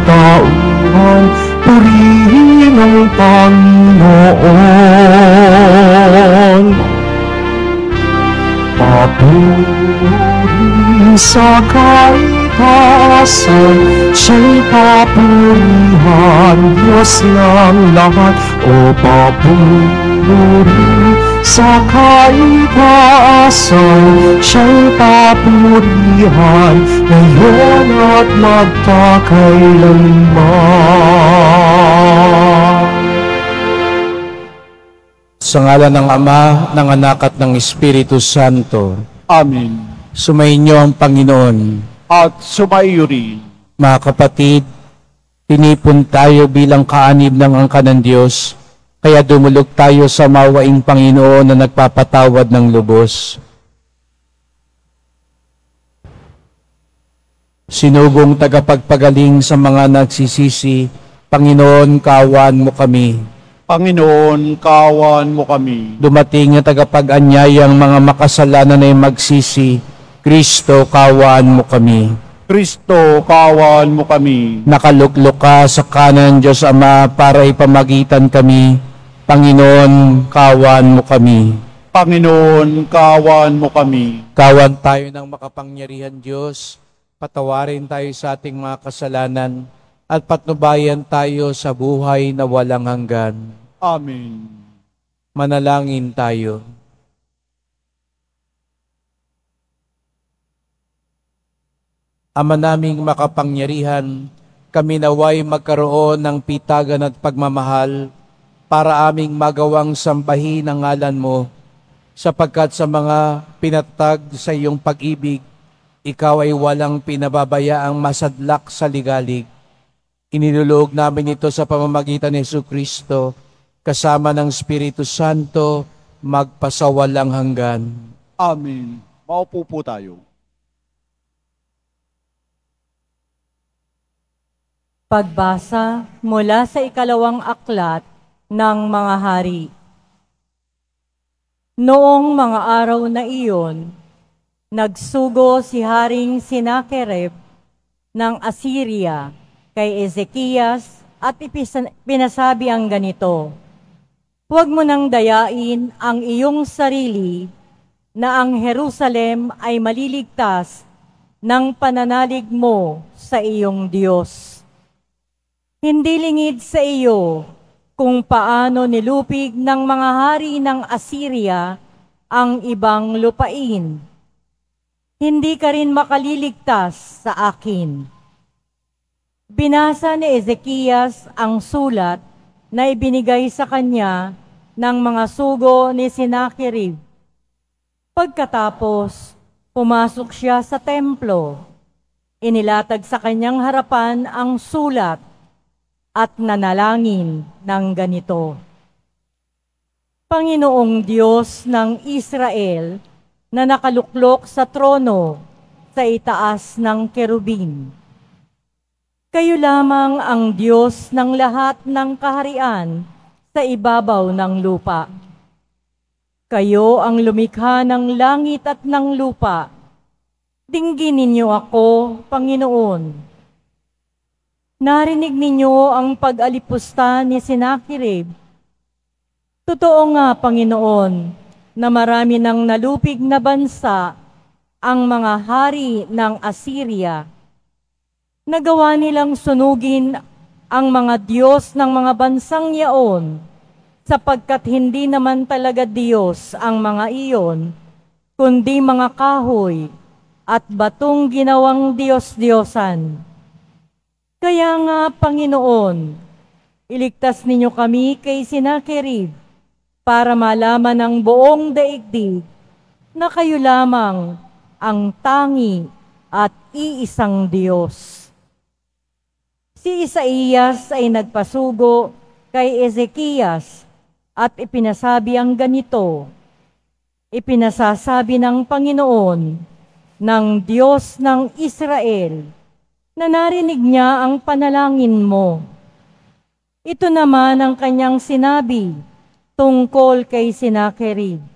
katauhan, purihin ang Panginoon. Papuri sa kaitaasan, siya'y papurihan, Diyos ng lahat. O papuri sa kaitaasan, siya'y papurihan, ngayon at magpakailanman. Sa ngalan ng Ama, ng Anak at ng Espiritu Santo. Amen. Sumainyo ang Panginoon. At sumaiyo rin. Mga kapatid, tinipon tayo bilang kaanib ng angka ng Diyos, kaya dumulog tayo sa mawaing Panginoon na nagpapatawad ng lubos. Sinubong tagapagpagaling sa mga nagsisisi, Panginoon, kaawaan mo kami. Panginoon, kaawaan mo kami. Dumating na tagapag-anyayang mga makasalanan ay magsisi, Kristo, kaawaan mo kami. Kristo, kaawaan mo kami. Nakaluklok ka sa kanan ng Diyos Ama para ipamagitan kami. Panginoon, kaawaan mo kami. Panginoon, kaawaan mo kami. Kawan tayo ng makapangyarihan Diyos, patawarin tayo sa ating mga kasalanan, at patnubayan tayo sa buhay na walang hanggan. Amen. Manalangin tayo. Ama naming makapangyarihan, kami naway magkaroon ng pitagan at pagmamahal para aming magawang sambahin ang ngalan mo, sapagkat sa mga pinatag sa iyong pag-ibig, ikaw ay walang pinababayaang masadlak sa ligalig. Inilulog namin ito sa pamamagitan ni Jesucristo, kasama ng Espiritu Santo, magpasawalang hanggan. Amen. Maupo po tayo. Pagbasa mula sa ikalawang aklat ng mga hari. Noong mga araw na iyon, nagsugo si Haring Sinakerib ng Assyria kay Ezekias at pinasabi ang ganito, "Huwag mo nang dayain ang iyong sarili na ang Jerusalem ay maliligtas ng pananalig mo sa iyong Diyos. Hindi lingid sa iyo kung paano nilupig ng mga hari ng Assyria ang ibang lupain. Hindi ka rin makaliligtas sa akin." Binasa ni Ezekias ang sulat na ibinigay sa kanya ng mga sugo ni Sinakerib. Pagkatapos, pumasok siya sa templo. Inilatag sa kanyang harapan ang sulat at nanalangin ng ganito, "Panginoong Diyos ng Israel na nakaluklok sa trono sa itaas ng kerubin, kayo lamang ang Diyos ng lahat ng kaharian sa ibabaw ng lupa. Kayo ang lumikha ng langit at ng lupa. Dinggin ninyo ako, Panginoon. Narinig ninyo ang pag-alipusta ni Sinakerib. Totoo nga, Panginoon, na marami ng nalupig na bansa ang mga hari ng Assyria. Nagawa nilang sunugin ang mga Diyos ng mga bansang yaon, sapagkat hindi naman talaga Diyos ang mga iyon, kundi mga kahoy at batong ginawang Diyos-Diyosan. Kaya nga, Panginoon, iligtas ninyo kami kay Sinakerib para malaman ng buong daigdig na kayo lamang ang tangi at iisang Diyos." Si Isaías ay nagpasugo kay Ezekias at ipinasabi ang ganito, "Ipinasasabi ng Panginoon, ng Diyos ng Israel, na narinig niya ang panalangin mo. Ito naman ang kanyang sinabi tungkol kay Sinakerib.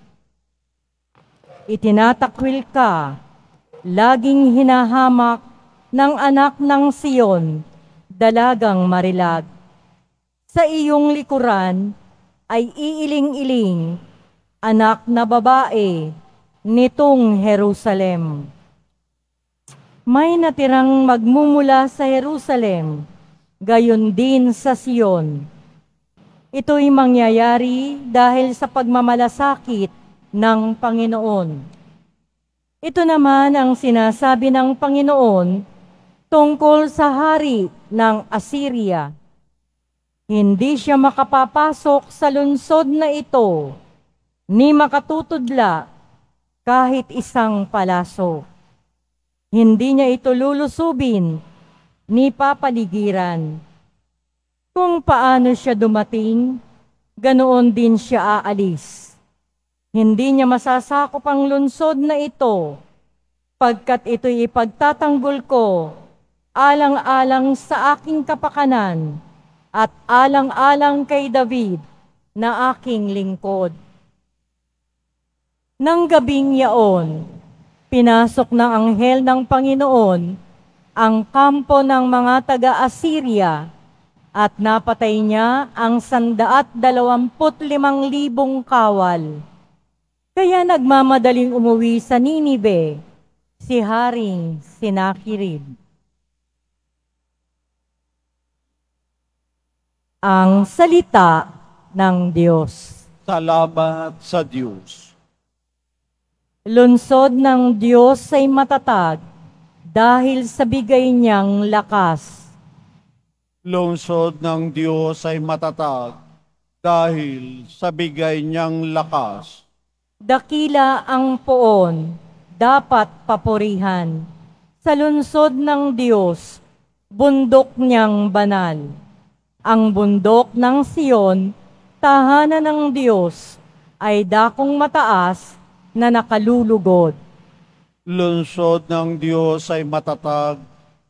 Itinatakwil ka, laging hinahamak ng anak ng Siyon, Dalagang Marilag. Sa iyong likuran ay iiling-iling, anak na babae, nitong Jerusalem. May natirang magmumula sa Jerusalem, gayon din sa Sion. Ito'y mangyayari dahil sa pagmamalasakit ng Panginoon. Ito naman ang sinasabi ng Panginoon tungkol sa hari ng Assyria. Hindi siya makapapasok sa lungsod na ito, ni makatutudla kahit isang palaso. Hindi niya ito lulusubin, ni papaligiran. Kung paano siya dumating, ganoon din siya aalis. Hindi niya masasakop ang lungsod na ito, pagkat ito'y ipagtatanggol ko, alang-alang sa aking kapakanan, at alang-alang kay David na aking lingkod. Nang gabing yaon, pinasok ng anghel ng Panginoon ang kampo ng mga taga-Assyria at napatay niya ang 125,000 kawal. Kaya nagmamadaling umuwi sa Ninive si Haring Senakherib. Ang salita ng Diyos. Salamat sa Diyos. Lunsod ng Diyos ay matatag dahil sa bigay niyang lakas. Lungsod ng Diyos ay matatag dahil sa bigay niyang lakas. Dakila ang poon, dapat papurihan. Sa lunsod ng Diyos, bundok niyang banal. Ang bundok ng Sion, tahanan ng Diyos, ay dakong mataas na nakalulugod. Lungsod ng Diyos ay matatag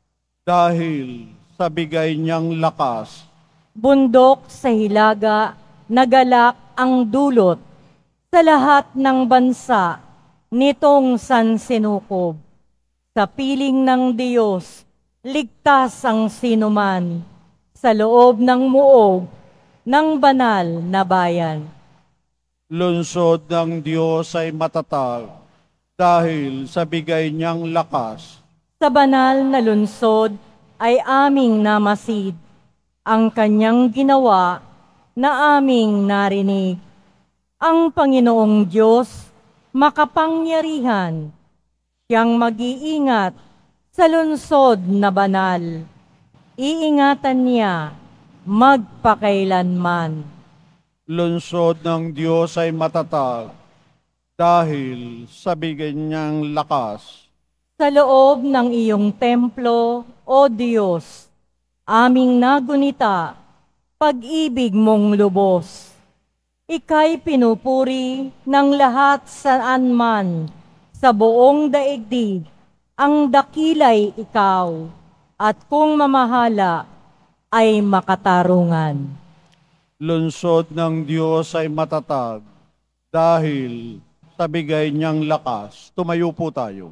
dahil sa bigay niyang lakas. Bundok sa hilaga, nagalak ang dulot sa lahat ng bansa nitong sansinukob. Sa piling ng Diyos, ligtas ang sinuman sa loob ng muog ng banal na bayan. Lungsod ng Diyos ay matatag dahil sa bigay niyang lakas. Sa banal na lunsod ay aming namasid ang kanyang ginawa na aming narinig. Ang Panginoong Diyos makapangyarihan, siyang mag-iingat sa lunsod na banal. Iingatan niya magpakailanman. Lungsod ng Diyos ay matatag dahil sa bigay niyang lakas. Sa loob ng iyong templo, O Diyos, aming nagunita, pag-ibig mong lubos. Ika'y pinupuri ng lahat saan man, sa buong daigdig, ang dakilay ikaw, at kung mamahala, ay makatarungan. Lungsod ng Diyos ay matatag dahil sa bigay niyang lakas. Tumayo po tayo.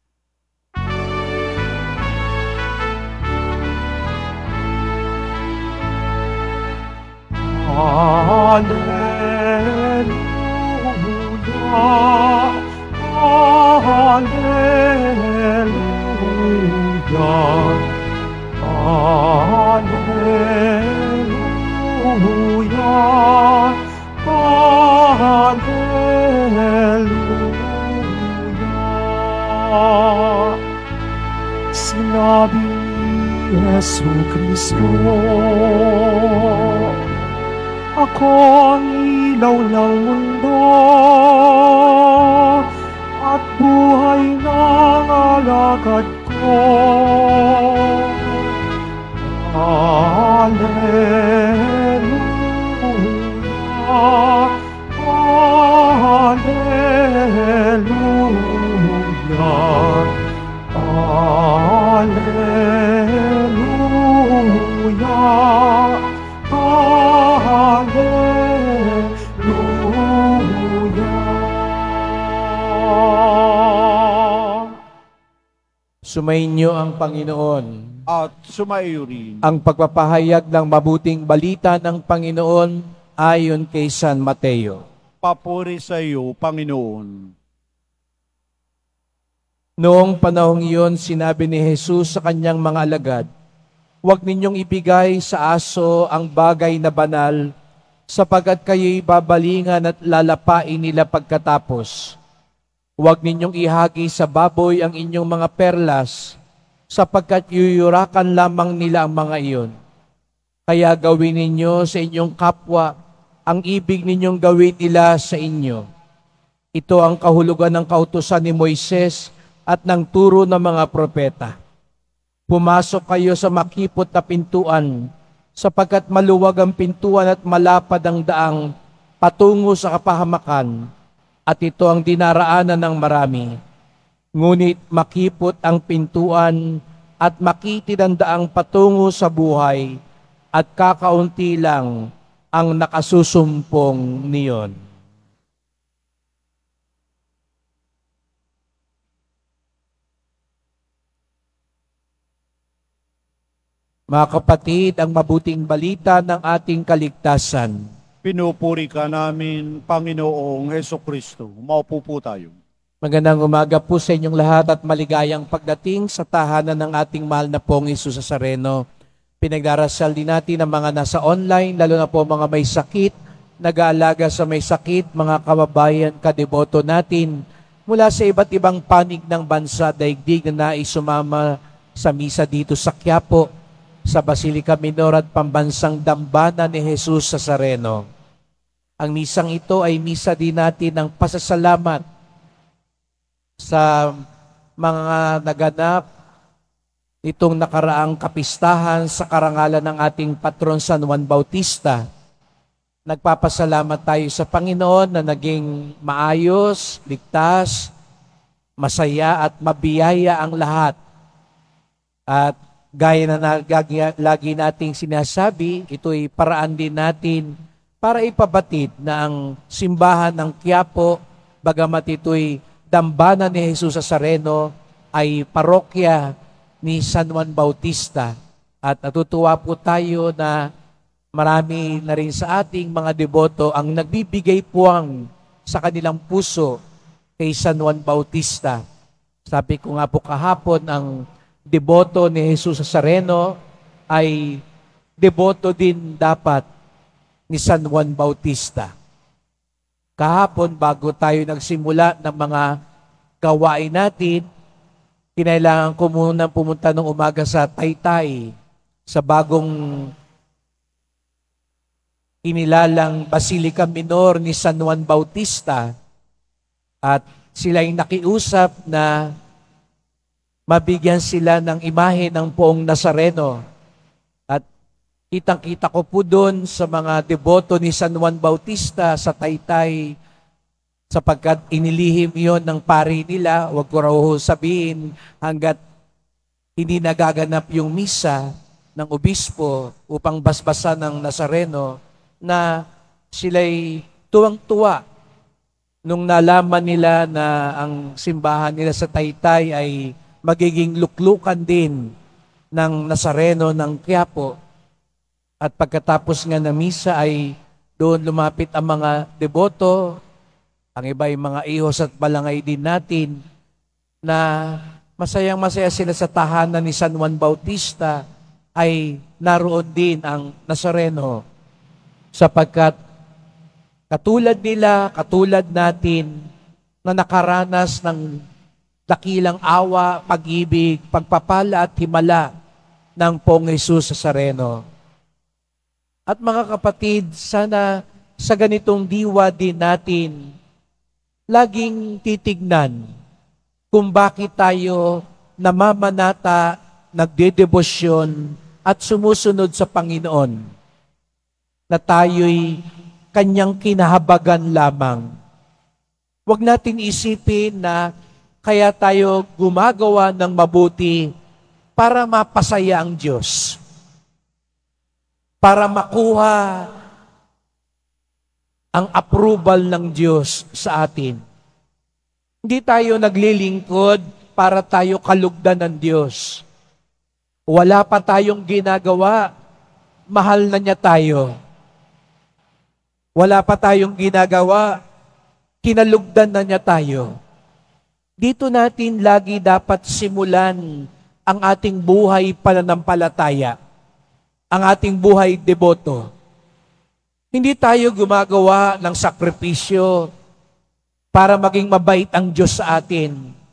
Hallelujah, hallelujah, hallelujah, hallelujah. Sinabi ni Jesu Kristo, ako ang ilaw ng mundo at buhay ng alagad ko. Hallelujah, hallelujah, hallelujah. Sumainyo ang Panginoon. at sumaiyo rin. Ang pagpapahayag ng mabuting balita ng Panginoon ayon kay San Mateo. Papuri sa iyo, Panginoon. Noong panahong iyon, sinabi ni Jesus sa kanyang mga alagad, "Huwag ninyong ibigay sa aso ang bagay na banal, sapagkat kayo'y babalingan at lalapain nila pagkatapos. Huwag ninyong ihagi sa baboy ang inyong mga perlas, sapagkat yuyurakan lamang nila ang mga iyon. Kaya gawin ninyo sa inyong kapwa ang ibig ninyong gawin nila sa inyo. Ito ang kahulugan ng kautusan ni Moises at ng turo ng mga propeta. Pumasok kayo sa makipot na pintuan, sapagkat maluwag ang pintuan at malapad ang daang patungo sa kapahamakan, at ito ang dinaraanan ng marami. Ngunit makipot ang pintuan at makitid ang daang patungo sa buhay, at kakaunti lang ang nakasusumpong niyon." Mga kapatid, ang mabuting balita ng ating kaligtasan. Pinupuri ka namin, Panginoong Hesukristo. Maupo po tayo. Magandang umaga po sa inyong lahat at maligayang pagdating sa tahanan ng ating mahal na pong Hesus Nazareno. Pinagdarasal din natin ang mga nasa online, lalo na po mga may sakit, nag-aalaga sa may sakit, mga kababayan, kadeboto natin, mula sa iba't ibang panig ng bansa, daigdig na nais sumama sa misa dito sa Quiapo, sa Basilica Minor at Pambansang Dambana ni Jesus Nazareno. Ang misang ito ay misa din natin ng pasasalamat sa mga naganap itong nakaraang kapistahan sa karangalan ng ating patron San Juan Bautista. Nagpapasalamat tayo sa Panginoon na naging maayos, ligtas, masaya at mabiyaya ang lahat. At gaya na lagi nating sinasabi, ito'y paraan din natin para ipabatid na ang simbahan ng Quiapo, bagamat ito'y dambana ni Jesus Nazareno, ay parokya ni San Juan Bautista. At natutuwa po tayo na marami na rin sa ating mga deboto ang nagbibigay puwang sa kanilang puso kay San Juan Bautista. Sabi ko nga po kahapon, ang deboto ni Jesus Nazareno ay deboto din dapat ni San Juan Bautista. Kahapon, bago tayo nagsimula ng mga gawain natin, kinailangan ko muna pumunta ng umaga sa Taytay, sa bagong inilalang Basilica Minor ni San Juan Bautista, at sila'y nakiusap na mabigyan sila ng imahe ng poong Nazareno. At kitang-kita ko po doon sa mga deboto ni San Juan Bautista sa Taytay, sapagkat inilihim yon ng pari nila. Huwag ko raw sabihin hanggat hindi nagaganap yung misa ng obispo upang basbasan ng Nazareno, na sila'y tuwang-tuwa nung nalaman nila na ang simbahan nila sa Taytay ay magiging luklukan din ng Nazareno ng Quiapo. At pagkatapos nga ng misa ay doon lumapit ang mga deboto, ang iba ay mga ihos at balangay din natin, na masayang-masaya sila sa tahanan ni San Juan Bautista, ay naroon din ang Nazareno, sapagkat katulad nila, katulad natin, na nakaranas ng dakilang awa, pag-ibig, pagpapala at himala ng Poong Jesus Nazareno. At mga kapatid, sana sa ganitong diwa din natin laging titignan kung bakit tayo namamanata, nagdedebosyon at sumusunod sa Panginoon, na tayo'y Kanyang kinahabagan lamang. Huwag natin isipin na kaya tayo gumagawa ng mabuti para mapasaya ang Diyos, para makuha ang approval ng Diyos sa atin. Hindi tayo naglilingkod para tayo kalugdan ng Diyos. Wala pa tayong ginagawa, mahal na niya tayo. Wala pa tayong ginagawa, kinalugdan na niya tayo. Dito natin lagi dapat simulan ang ating buhay pananampalataya, ang ating buhay deboto. Hindi tayo gumagawa ng sakripisyo para maging mabait ang Diyos sa atin.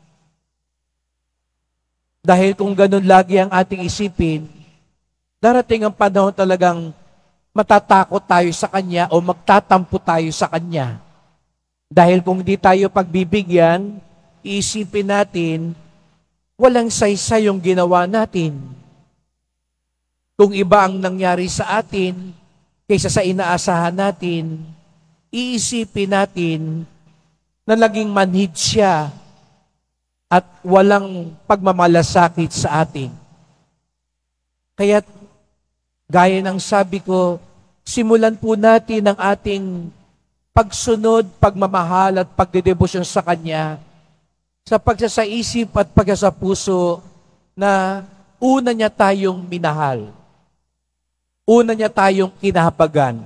Dahil kung ganun lagi ang ating isipin, darating ang panahon talagang matatakot tayo sa Kanya o magtatampo tayo sa Kanya. Dahil kung hindi tayo pagbibigyan, iisipin natin, walang saysay yung ginawa natin. Kung iba ang nangyari sa atin, kaysa sa inaasahan natin, iisipin natin na naging manhid siya at walang pagmamalasakit sa atin. Kaya, gaya ng sabi ko, simulan po natin ang ating pagsunod, pagmamahal at pagdedebosyon sa Kanya sa pagsasaisip at pagsasapuso na una niya tayong minahal. Una niya tayong kinahabagan.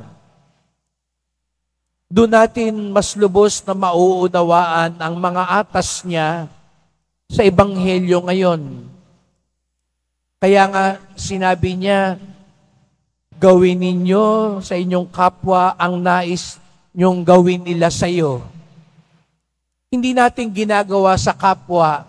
Doon natin mas lubos na mauunawaan ang mga atas niya sa Ebanghelyo ngayon. Kaya nga sinabi niya, gawin ninyo sa inyong kapwa ang nais niyong gawin nila sa iyo. Hindi natin ginagawa sa kapwa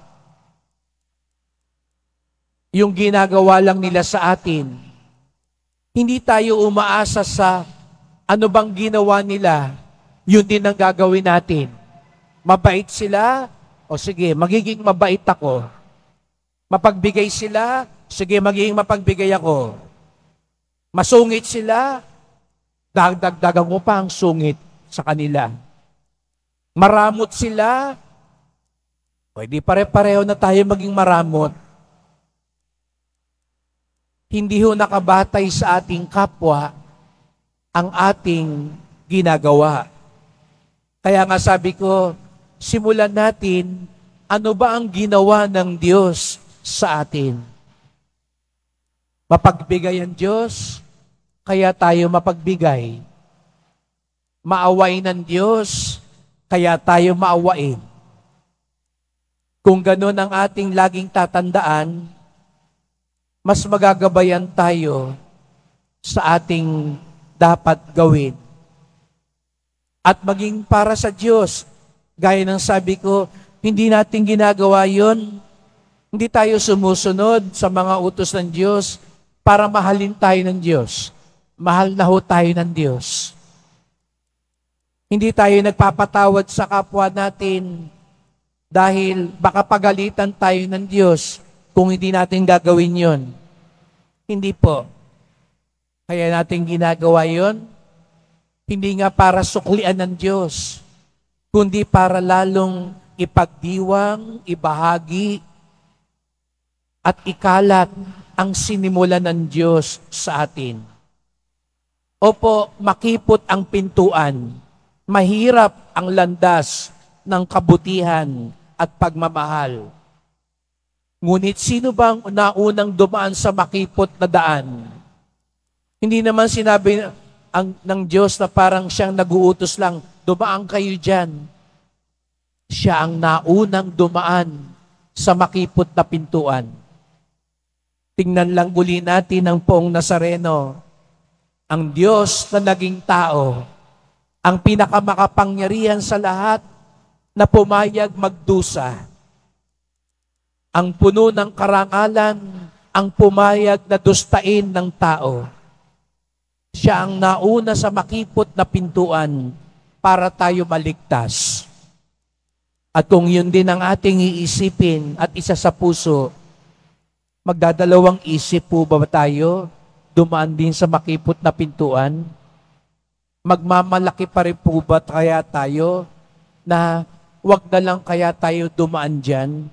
yung ginagawa lang nila sa atin. Hindi tayo umaasa sa ano bang ginawa nila, yun din ang gagawin natin. Mabait sila, o sige, magiging mabait ako. Mapagbigay sila, sige, magiging mapagbigay ako. Masungit sila, dagdagan ko pa ang sungit sa kanila. Maramot sila, pwede pare-pareho na tayo maging maramot. Hindi ho nakabatay sa ating kapwa ang ating ginagawa. Kaya nga sabi ko, simulan natin, ano ba ang ginawa ng Diyos sa atin? Mapagbigay ang Diyos, kaya tayo mapagbigay. Maaway ng Diyos, kaya tayo maawain. Kung ganun ang ating laging tatandaan, mas magagabayan tayo sa ating dapat gawin. At maging para sa Diyos, gaya ng sabi ko, hindi natin ginagawa yon. Hindi tayo sumusunod sa mga utos ng Diyos para mahalin tayo ng Diyos. Mahal na ho tayo ng Diyos. Hindi tayo nagpapatawad sa kapwa natin dahil baka pagalitan tayo ng Diyos kung hindi natin gagawin yon. Hindi po. Kaya natin ginagawa yon, hindi nga para suklian ng Diyos, kundi para lalong ipagdiwang, ibahagi, at ikalat ang sinimulan ng Diyos sa atin. Opo, makipot ang pintuan, mahirap ang landas ng kabutihan at pagmamahal. Ngunit sino bang naunang dumaan sa makipot na daan? Hindi naman sinabi ng Diyos na parang siyang nag-uutos lang, dumaan kayo dyan. Siya ang naunang dumaan sa makipot na pintuan. Tingnan lang uli natin ang Poong Nazareno, ang Diyos na naging tao, ang pinakamakapangyarihan sa lahat na pumayag magdusa. Ang puno ng karangalan, ang pumayag na dustain ng tao. Siya ang nauna sa makipot na pintuan para tayo maligtas. At kung yun din ang ating iisipin at isa sa puso, magdadalawang isip po ba tayo dumaan din sa makipot na pintuan? Magmamalaki pa rin po ba kaya tayo na wag na lang kaya tayo dumaan dyan?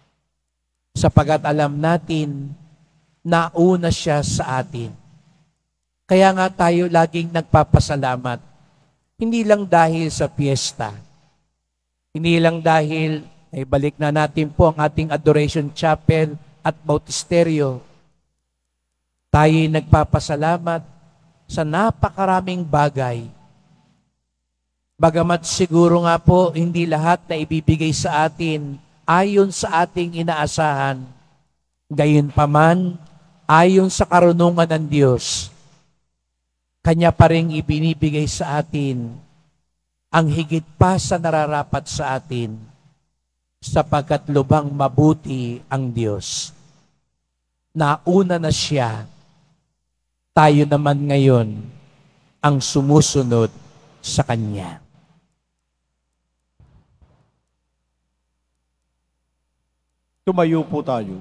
Sapagat alam natin, nauna siya sa atin. Kaya nga tayo laging nagpapasalamat. Hindi lang dahil sa piyesta. Hindi lang dahil, ay balik na natin po ang ating Adoration Chapel at Bautisterio. Tayo'y nagpapasalamat sa napakaraming bagay. Bagamat siguro nga po, hindi lahat na ibibigay sa atin ayon sa ating inaasahan. Gayunpaman, ayon sa karunungan ng Diyos, Kanya pa rin ibinibigay sa atin ang higit pa sa nararapat sa atin, sapagkat lubang mabuti ang Diyos. Nauna na siya, tayo naman ngayon ang sumusunod sa Kanya. Tumayo po tayo.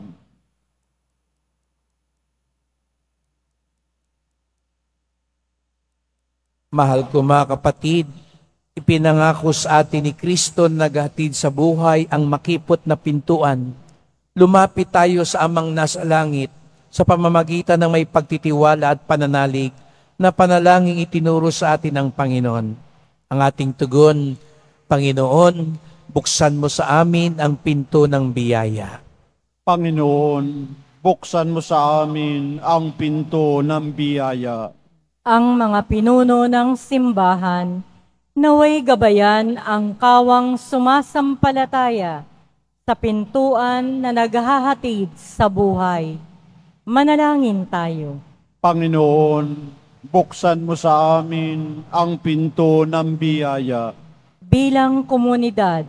Mahal ko mga kapatid, ipinangako sa atin ni Kristo na naghatid sa buhay ang makipot na pintuan. Lumapit tayo sa Amang nasa langit sa pamamagitan ng may pagtitiwala at pananalig na panalangin itinuro sa atin ng Panginoon. Ang ating tugon, Panginoon, buksan mo sa amin ang pinto ng biyaya. Panginoon, buksan mo sa amin ang pinto ng biyaya. Ang mga pinuno ng simbahan, naway gabayan ang kawang sumasampalataya sa pintuan na naghahatid sa buhay. Manalangin tayo. Panginoon, buksan mo sa amin ang pinto ng biyaya. Bilang komunidad,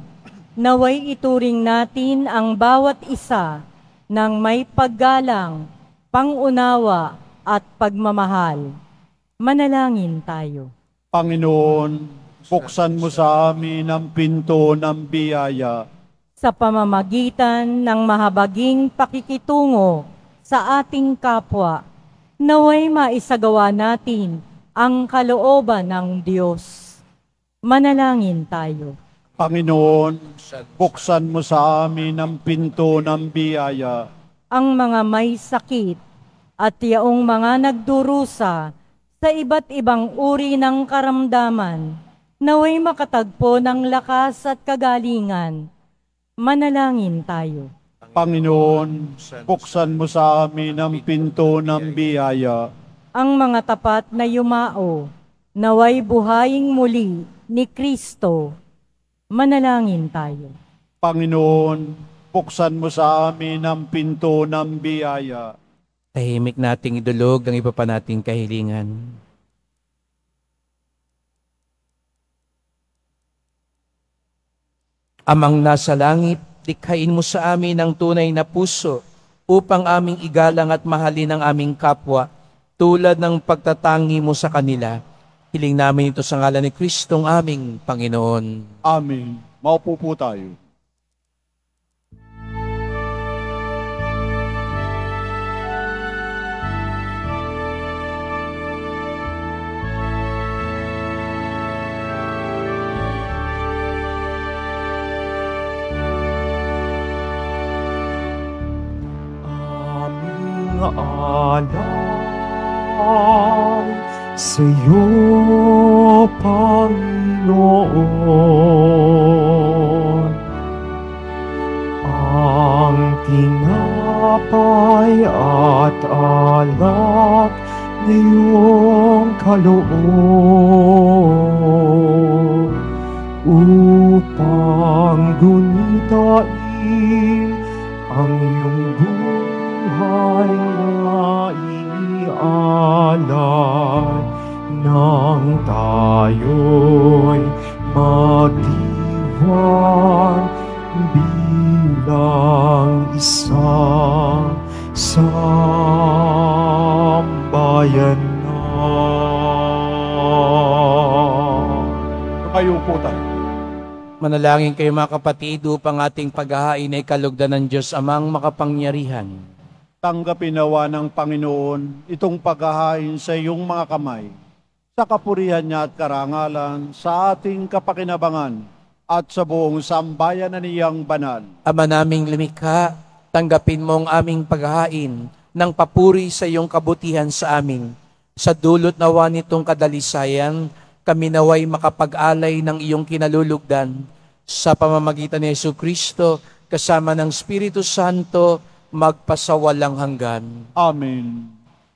naway ituring natin ang bawat isa ng may paggalang, pangunawa at pagmamahal. Manalangin tayo. Panginoon, buksan mo sa amin ang pinto ng biyaya. Sa pamamagitan ng mahabaging pakikitungo sa ating kapwa, naway maisagawa natin ang kalooban ng Diyos. Manalangin tayo. Panginoon, buksan mo sa amin ang pinto ng biyaya. Ang mga may sakit at yaong mga nagdurusa sa iba't ibang uri ng karamdaman, naway makatagpo ng lakas at kagalingan. Manalangin tayo. Panginoon, buksan mo sa amin ang pinto ng biyaya. Ang mga tapat na yumao, naway buhayin muli ni Kristo. Manalangin tayo. Panginoon, buksan mo sa amin ang pinto ng biyaya. Tahimik nating idulog ang iba pa nating kahilingan. Amang nasa langit, likhain mo sa amin ang tunay na puso upang aming igalang at mahalin ang aming kapwa tulad ng pagtatangi mo sa kanila. Hiling namin ito sa ngalan ni Kristong aming Panginoon. Amen. Maupo po tayo. Alay sa iyo, Panginoon. Ang tinapay at alak na iyong kaloob upang gunitain ang iyong buhay na inialay nang tayo'y magdiwang bilang isang sambayanan. Tumayo po tayo. Manalangin kayo mga kapatid upang ating paghahain ay kalugdan ng Diyos Amang makapangyarihan. Tanggapin nawa ng Panginoon itong paghahain sa iyong mga kamay, sa kapurihan niya at karangalan, sa ating kapakinabangan, at sa buong sambayan na niyang banal. Ama naming lumikha, tanggapin mo ang aming paghahain ng papuri sa iyong kabutihan sa amin. Sa dulot nawa nitong kadalisayan, kami naway makapag-alay ng iyong kinalulugdan sa pamamagitan ni Jesucristo kasama ng Espiritu Santo magpasawalang hanggan. Amen.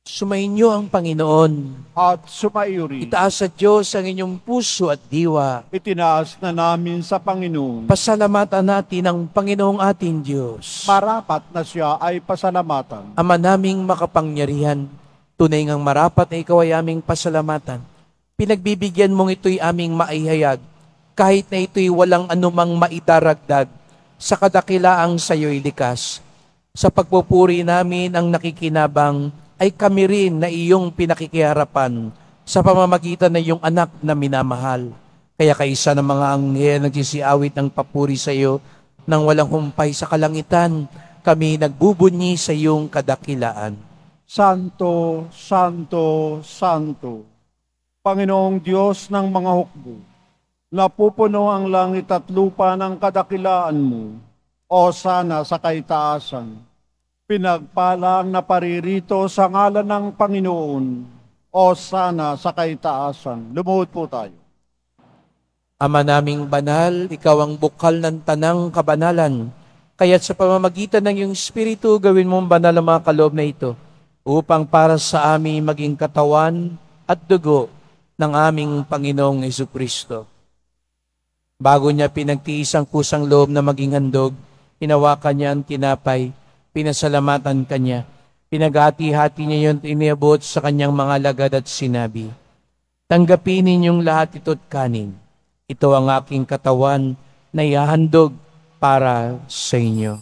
Sumainyo ang Panginoon. At sumaiyo rin. Itaas sa Diyos ang inyong puso at diwa. Itinaas na namin sa Panginoon. Pasalamatan natin ang Panginoong ating Diyos. Marapat na siya ay pasalamatan. Ama naming makapangyarihan, tunay ngang marapat na ikaw ay aming pasalamatan. Pinagbibigyan mong ito'y aming maihayag, kahit na ito'y walang anumang maidaragdag sa kadakilaang sa'yo'y likas. Sa pagpupuri namin ang nakikinabang, ay kami rin na iyong pinakikiharapan sa pamamagitan ng iyong anak na minamahal. Kaya kaisa ng mga anghel nagsisiawit ng papuri sa iyo nang walang humpay sa kalangitan, kami nagbubunyi sa iyong kadakilaan. Santo, Santo, Santo, Panginoong Diyos ng mga hukbo, napupuno ang langit at lupa ng kadakilaan mo, o sana sa kaitaasan. Pinagpala ang naparirito sa ngalan ng Panginoon, o sana sa kaitaasan. Lumuhod po tayo. Ama naming banal, ikaw ang bukal ng tanang kabanalan. Kaya't sa pamamagitan ng iyong Espiritu, gawin mong banal ang mga kaloob na ito, upang para sa amin maging katawan at dugo ng aming Panginoong Jesucristo. Bago niya pinagtiis ang kusang loob na maging handog, hinawakan niya ang tinapay, pinasalamatan kanya, pinaghati-hati niya yun, iniabot sa kanyang mga lagad at sinabi, tanggapin ninyong lahat ito't kanin. Ito ang aking katawan na ihahandog para sa inyo.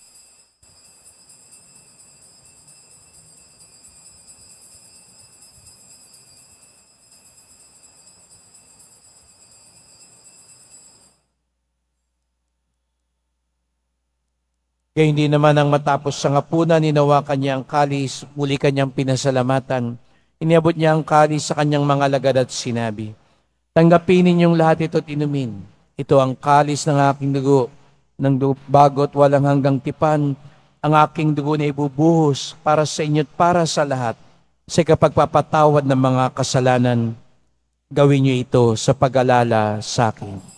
Kaya hindi naman ang matapos sa ngapunan, hinawakan niya ang kalis, muli kanyang pinasalamatan. Iniabot niya ang kalis sa kanyang mga lagad at sinabi, tanggapin ninyong lahat ito't inumin. Ito ang kalis ng aking dugo, ng bago't walang hanggang tipan. Ang aking dugo na ibubuhos para sa inyo't para sa lahat. Sa kapagpapatawad ng mga kasalanan, gawin niyo ito sa pag-alala sa akin.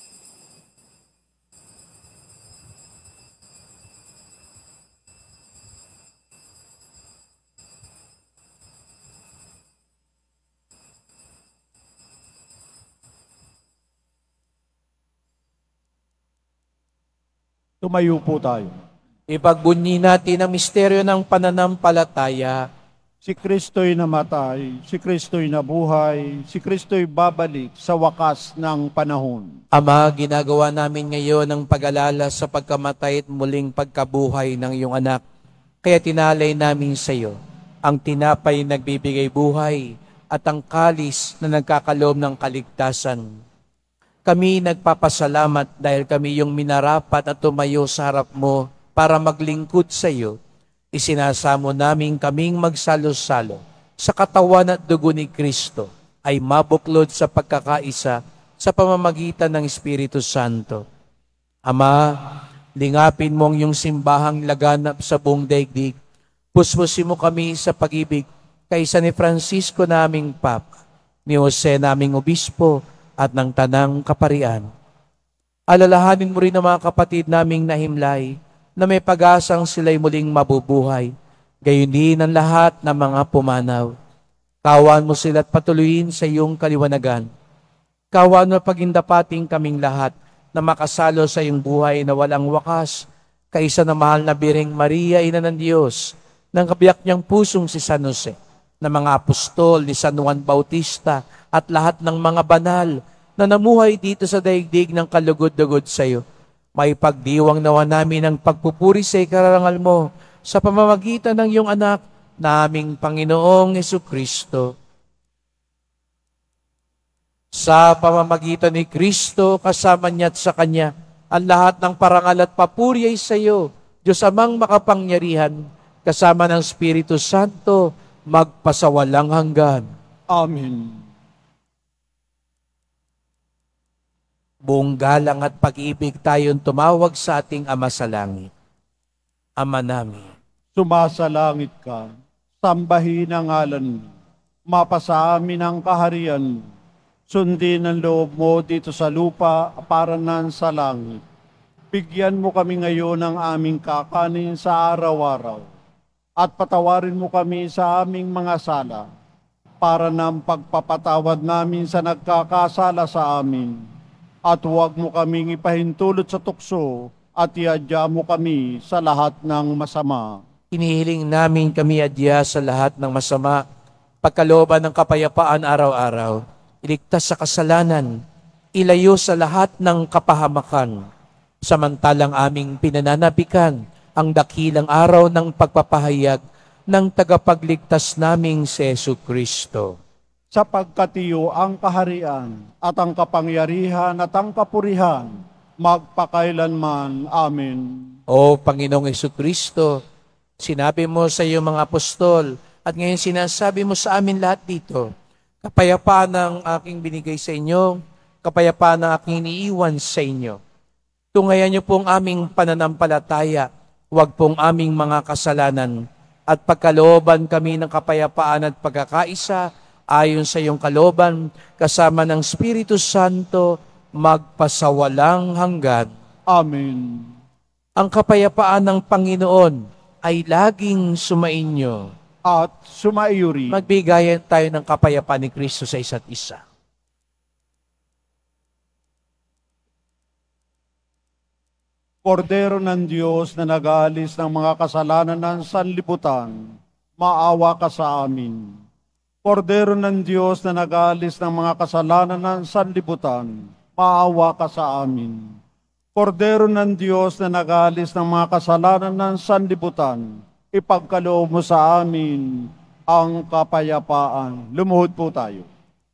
Tumayo po tayo. Ipagbunyi natin ang misteryo ng pananampalataya. Si Kristo'y namatay, si Kristo'y nabuhay, si Kristo'y babalik sa wakas ng panahon. Ama, ginagawa namin ngayon ang pag-alala sa pagkamatay at muling pagkabuhay ng iyong anak. Kaya tinalay namin sa iyo ang tinapay nagbibigay buhay at ang kalis na nagkakaloob ng kaligtasan. Kami nagpapasalamat dahil kami yung minarapat at tumayo sa harap mo para maglingkod sa iyo. Isinasamo namin kaming magsalo-salo sa katawan at dugo ni Kristo ay mabuklod sa pagkakaisa sa pamamagitan ng Espiritu Santo. Ama, lingapin mo ang iyong simbahang laganap sa buong daigdig. Puspusin mo kami sa pag-ibig kaysa ni Francisco naming Papa, ni Jose naming Obispo, at ng tanang kaparian. Alalahanin mo rin ang mga kapatid naming nahimlay na may pag-asang sila'y muling mabubuhay, gayon din ang lahat ng mga pumanaw. Kawan mo sila at patuloyin sa iyong kaliwanagan. Kawan mo pagindapating kaming lahat na makasalo sa iyong buhay na walang wakas, kaisa na mahal na Birheng Maria, Ina ng Diyos, ng kabiyak niyang pusong si San Jose, ng mga apostol ni San Juan Bautista, at lahat ng mga banal na namuhay dito sa daigdig ng kalugod-dugod sa iyo. May pagdiwang nawa namin ang pagpupuri sa ikarangal mo sa pamamagitan ng iyong anak, naming Panginoong Jesucristo. Sa pamamagitan ni Kristo, kasama niya at sa Kanya, ang lahat ng parangal at papuri ay sa iyo, Diyos Amang makapangyarihan, kasama ng Espiritu Santo, magpasawalang hanggan. Amen. Buong galang at pag-ibig tayong tumawag sa ating Ama sa Langit. Ama namin, Sumasalangit ka, sambahin ang ngalan mo, mapasa amin ang kaharian mo, sundin ang loob mo dito sa lupa para nan sa langit. Bigyan mo kami ngayon ng aming kakanin sa araw-araw, at patawarin mo kami sa aming mga sala, para ng pagpapatawad namin sa nagkakasala sa amin. At huwag mo kaming ipahintulot sa tukso, at iadya mo kami sa lahat ng masama. Hinihiling namin kami adya sa lahat ng masama, pagkalooban ng kapayapaan araw-araw, iligtas sa kasalanan, ilayo sa lahat ng kapahamakan, samantalang aming pinananabikan ang dakilang araw ng pagpapahayag ng tagapagligtas naming si Jesucristo. Sapagkat iyo ang kaharian, at ang kapangyarihan, at ang kapurihan, magpakailanman. Amen. O Panginoong Jesucristo, sinabi mo sa iyong mga apostol, at ngayon sinasabi mo sa amin lahat dito, kapayapaan ang aking binigay sa inyo, kapayapaan ang aking iniiwan sa inyo. Tungayan niyo pong aming pananampalataya, huwag pong aming mga kasalanan, at pagkalooban kami ng kapayapaan at pagkakaisa, ayon sa iyong kalooban, kasama ng Espiritu Santo, magpasawalang hanggan. Amen. Ang kapayapaan ng Panginoon ay laging sumainyo. At sumaiyo rin. Magbigayan tayo ng kapayapaan ni Kristo sa isa't isa. Kordero ng Diyos na nag-aalis ng mga kasalanan ng sanlibutan, maawa ka sa amin. Kordero ng Diyos na nag-aalis ng mga kasalanan ng sanlibutan, maawa ka sa amin. Kordero ng Diyos na nag-aalis ng mga kasalanan ng sanlibutan, ipagkaloob mo sa amin ang kapayapaan. Lumuhod po tayo.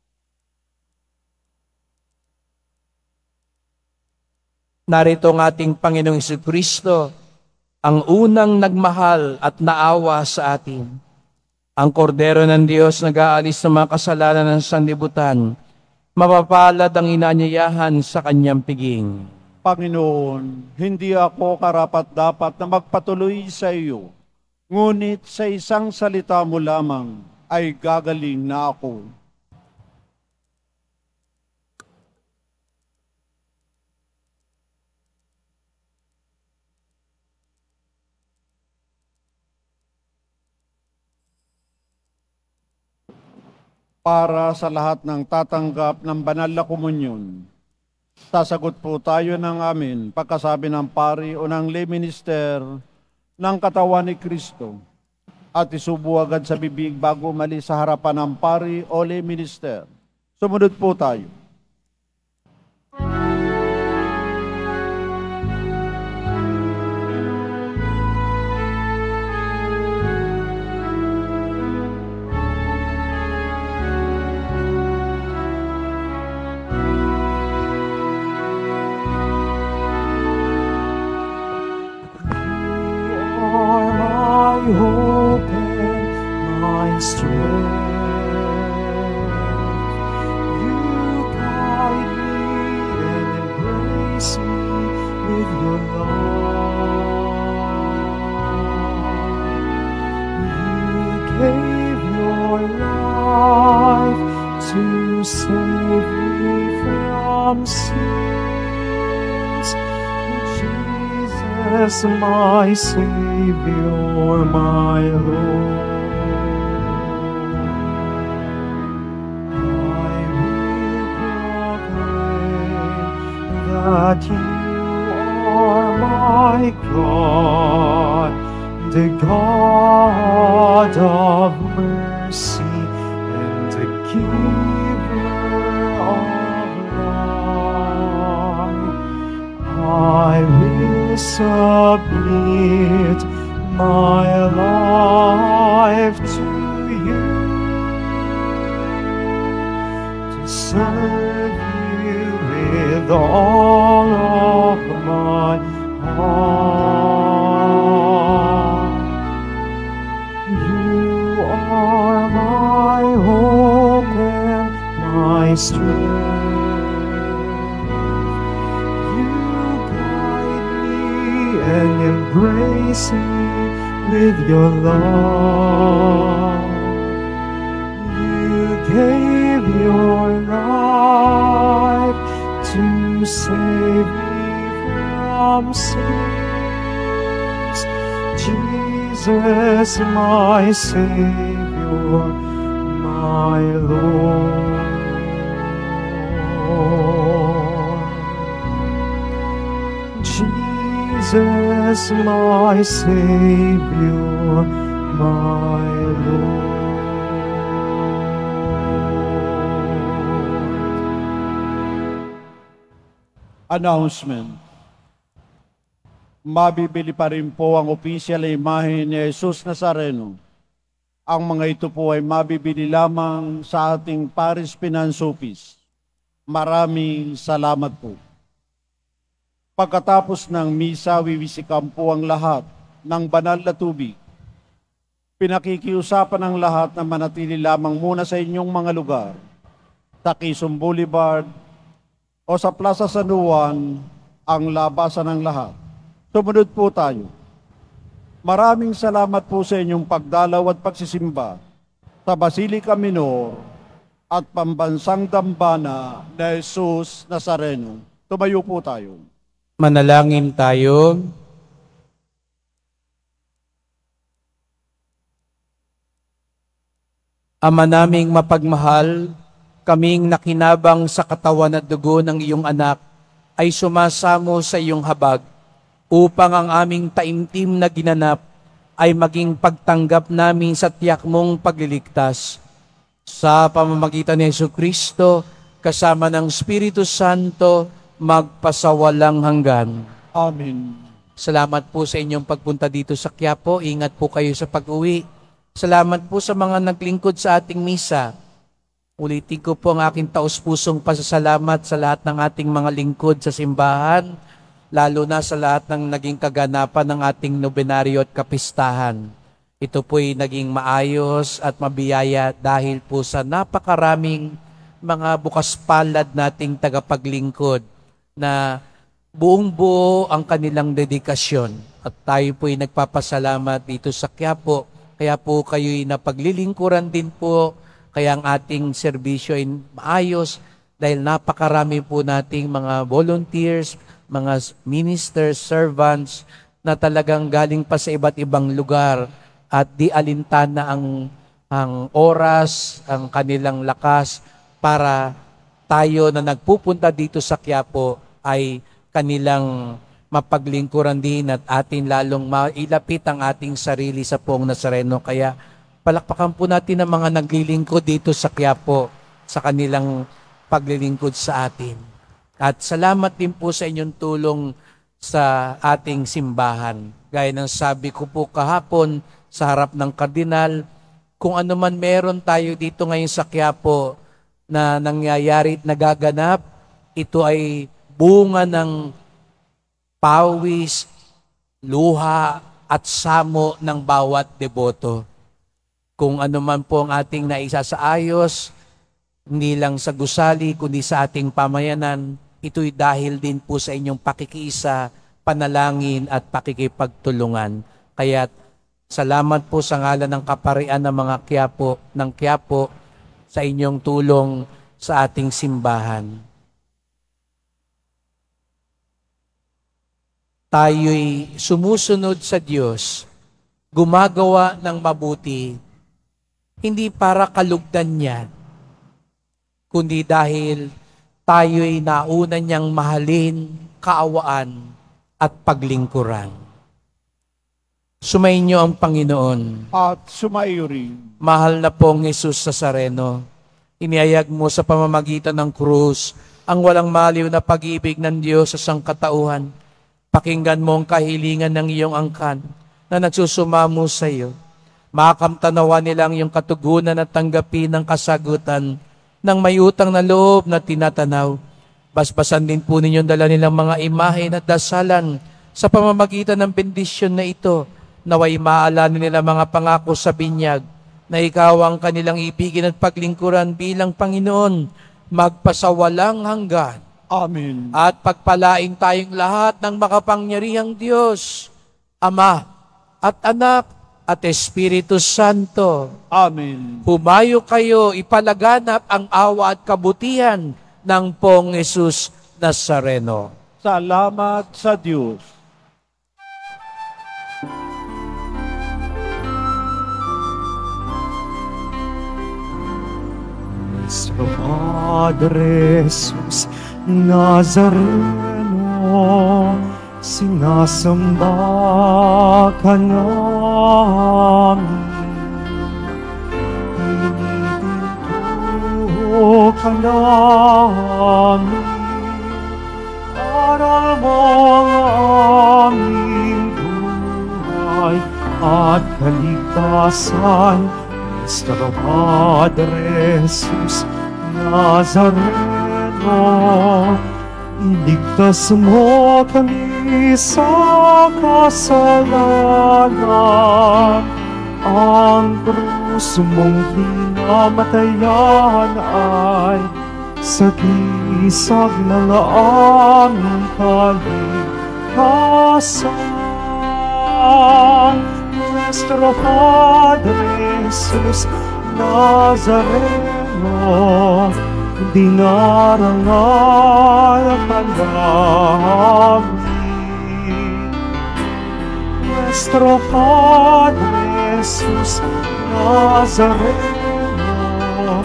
Narito ang ating Panginoong Jesucristo, ang unang nagmahal at naawa sa atin. Ang kordero ng Diyos nag-aalis ng mga kasalanan ng sanlibutan, mapapalad ang inaanyayahan sa kanyang piging. Panginoon, hindi ako karapat-dapat na magpatuloy sa iyo, ngunit sa isang salita mo lamang ay gagaling na ako. Para sa lahat ng tatanggap ng banal na komunyon, sasagot po tayo ng amin pagkasabi ng pari o ng lay minister ng katawan ni Kristo, at isubo agad sa bibig bago umalis sa harapan ng pari o lay minister. Sumunod po tayo. My hope and my strength. You guide me and embrace me with your love. You gave your life to save me from sins. Jesus, my Savior, my Lord, I will proclaim that you are my God, the God of mercy and the giver of life. I will submit my life to you, to serve you with all of my heart. You are my hope and my strength. And embrace me with your love. You gave your life to save me from sins. Jesus, Jesus, my Savior, my Lord. Jesus, my Savior, my Lord. Announcement. Mabibili pa rin po ang opisyal na imahe ni Jesus Nazareno. Ang mga ito po ay mabibili lamang sa ating Paris Finance Office. Maraming salamat po. Pagkatapos ng misa, wiwisikan po ang lahat ng banal na tubig. Pinakikiusapan ng lahat na manatili lamang muna sa inyong mga lugar, sa Quezon Boulevard o sa Plaza San Juan, ang labasan ng lahat. Sumunod po tayo. Maraming salamat po sa inyong pagdalaw at pagsisimba sa Basilica Minor at Pambansang Dambana na Jesus Nazareno. Tumayo po tayo. Manalangin tayo. Ama naming mapagmahal, kaming nakinabang sa katawan at dugo ng iyong anak ay sumasamo sa iyong habag upang ang aming taimtim na ginanap ay maging pagtanggap namin sa tiyak mong pagliligtas. Sa pamamagitan ni Jesucristo, kasama ng Espiritu Santo, magpasawalang hanggan. Amen. Salamat po sa inyong pagpunta dito sa Quiapo. Ingat po kayo sa pag-uwi. Salamat po sa mga naglingkod sa ating misa. Ulitin ko po ang aking taus-pusong pasasalamat sa lahat ng ating mga lingkod sa simbahan, lalo na sa lahat ng naging kaganapan ng ating nobenaryo at kapistahan. Ito po'y naging maayos at mabiyaya dahil po sa napakaraming mga bukas palad nating tagapaglingkod na buong-buo ang kanilang dedikasyon. At tayo po'y nagpapasalamat dito sa Quiapo. Kaya po kayo'y napaglilingkuran din po. Kaya ang ating serbisyo ay maayos dahil napakarami po nating mga volunteers, mga ministers, servants na talagang galing pa sa iba't ibang lugar at di alintana ang oras, ang kanilang lakas para tayo na nagpupunta dito sa Quiapo ay kanilang mapaglingkuran din at atin lalong mailapit ang ating sarili sa Poong Nazareno. Kaya palakpakan po natin ang mga naglilingkod dito sa Quiapo sa kanilang paglilingkod sa atin. At salamat din po sa inyong tulong sa ating simbahan. Gaya ng sabi ko po kahapon sa harap ng kardinal, kung ano man meron tayo dito ngayon sa Quiapo na nangyayari at nagaganap, ito ay bunga ng pawis, luha at samo ng bawat deboto. Kung ano man po ang ating naisasaayos, hindi lang sa gusali, kundi sa ating pamayanan, ito'y dahil din po sa inyong pakikiisa, panalangin at pakikipagtulungan. Kaya salamat po sa ngalan ng kaparian ng mga Quiapo sa inyong tulong sa ating simbahan. Tayo'y sumusunod sa Diyos, gumagawa ng mabuti, hindi para kalugdan niya, kundi dahil tayo'y nauna niyang mahalin, kaawaan, at paglingkuran. Sumainyo ang Panginoon. At sumaiyo rin. Mahal na pong Jesus Nazareno, iniayag mo sa pamamagitan ng krus ang walang maliw na pag-ibig ng Diyos sa sangkatauhan. Pakinggan mo ang kahilingan ng iyong angkan na nagsusumamo sa iyo. Makamtanawa nilang iyong katugunan at tanggapin ang kasagutan ng may utang na loob na tinatanaw. Basbasan din po ninyong dala nilang mga imahe at dasalan sa pamamagitan ng bendisyon na ito. Naway maalala nila mga pangako sa binyag na ikaw ang kanilang ibigin at paglingkuran bilang Panginoon magpasawalang hanggan. Amen. At pagpalain tayong lahat ng makapangyarihang Diyos, Ama at Anak at Espiritu Santo. Amen. Humayo kayo, ipalaganap ang awa at kabutihan ng Poong Jesus Nazareno. Salamat sa Diyos. Nuestro Padre Jesus Nazareno, sinasamba ka namin. Pinipinto ka namin, para mong aming buhay at kaligtasan. Nuestro Padre Jesus Nazareno, iligtas mo kami sa kasalanan. Ang krus mong pinamatayan ay sagisag ng aming kaligtasan. Nuestro Padre Jesus Nazareno, dinarangal ka namin. Nuestro Padre Jesus Nazareno,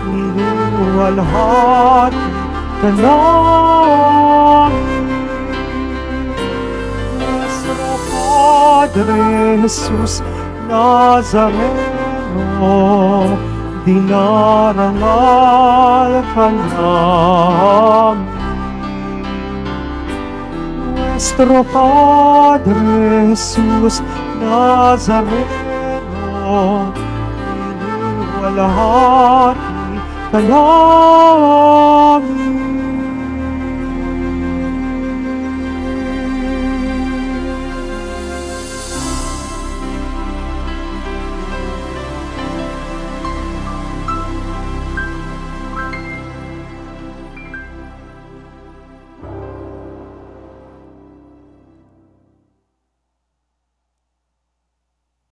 niluwalhati ka namin. Nuestro Padre Jesus Nazareno, dinarangal ka namin. Nuestro Padre Jesus Nazareno, niluwalhati ka namin.